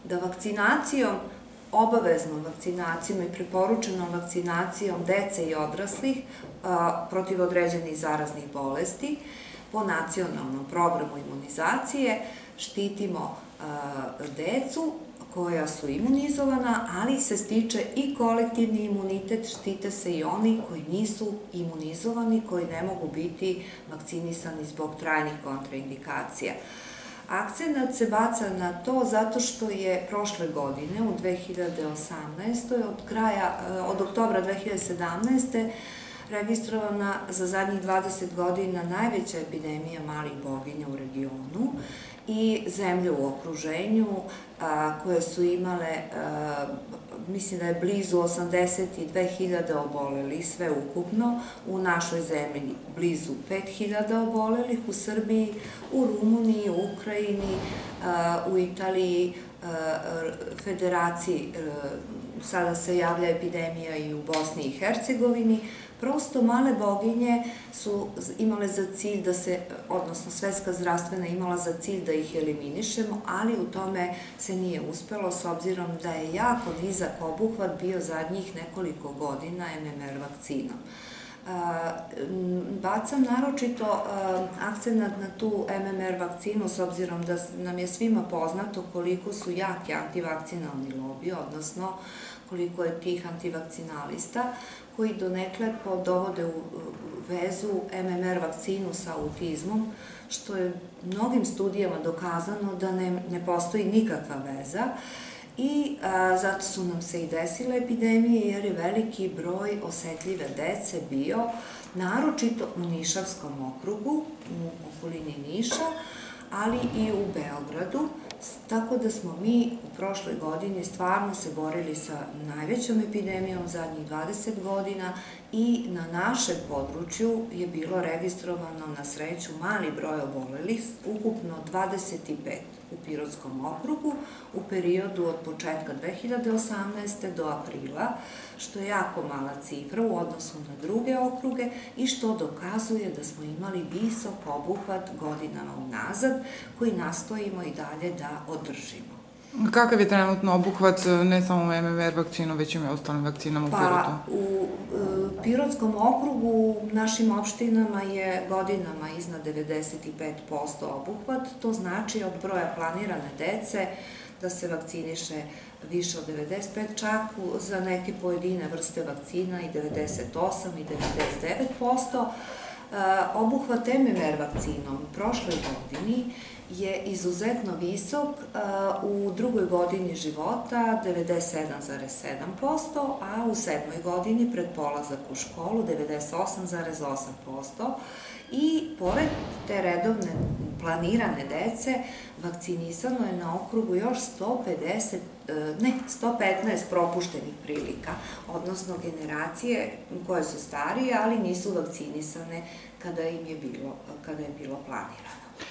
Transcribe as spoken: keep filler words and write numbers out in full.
da vakcinacijom, obaveznom vakcinacijom i preporučenom vakcinacijom dece i odraslih protiv određenih zaraznih bolesti po nacionalnom programu imunizacije štitimo decu koja su imunizovana, ali se stiče i kolektivni imunitet, štite se i oni koji nisu imunizovani, koji ne mogu biti vakcinisani zbog trajnih kontraindikacija. Akcenat se baca na to zato što je prošle godine, u dve hiljade osamnaestoj. od kraja, od oktobra dve hiljade sedamnaeste. registrovana za zadnjih dvadeset godina najveća epidemija malih boginja u regionu i zemlje u okruženju koje su imale, mislim da je blizu osamdeset dve hiljade obolelih, sve ukupno, u našoj zemlji blizu pet hiljada obolelih, u Srbiji, u Rumuniji, u Ukrajini, u Italiji, Federaciji, sada se javlja epidemija i u Bosni i Hercegovini. Prosto male boginje su imale za cilj da se, odnosno Svetska zdravstvena imala za cilj da ih eliminišemo, ali u tome se nije uspelo s obzirom da je jako nizak obuhvat bio zadnjih nekoliko godina em em er vakcinom. Bacam naročito akcenat na tu em em er vakcinu s obzirom da nam je svima poznato koliko su jaki antivakcinalni lobi, odnosno koliko je tih antivakcinalista koji donekle dovode u vezu em em er vakcinu sa autizmom, što je mnogim studijama dokazano da ne postoji nikakva veza. I zato su nam se i desile epidemije jer je veliki broj osetljive dece bio, naročito u Nišavskom okrugu, u okolini Niša, ali i u Beogradu, tako da smo mi u prošloj godini stvarno se borili sa najvećom epidemijom zadnjih dvadeset godina i na našem području je bilo registrovano na sreću mali broj obolelih, ukupno dvadeset pet u Pirotskom okrugu u periodu od početka dve hiljade osamnaeste. do aprila, što je jako mala cifra u odnosu na druge okruge i što dokazuje da smo imali visok obuhvat godinama unazad koji nastojimo i dalje da održimo. Kakav je trenutno obuhvat ne samo em em er vakcinom, već i ostalim vakcinama u Pirotu? Pa, u Pirotskom okrugu, u našim opštinama je godinama iznad devedeset pet posto obuhvat. To znači od broja planirane dece da se vakciniše više od devedeset pet, čak za neke pojedine vrste vakcina i devedeset osam i devedeset devet posto. Obuhvat em em er vakcinom u prošloj godini je izuzetno visok, u drugoj godini života devedeset sedam zarez sedam posto, a u sedmoj godini pred polazak u školu devedeset osam zarez osam posto. I pored te redovne planirane dece, vakcinisano je na okrugu još sto pedeset, ne, sto petnaest propuštenih prilika, odnosno generacije koje su starije, ali nisu vakcinisane kada im je bilo, kada je bilo planirano.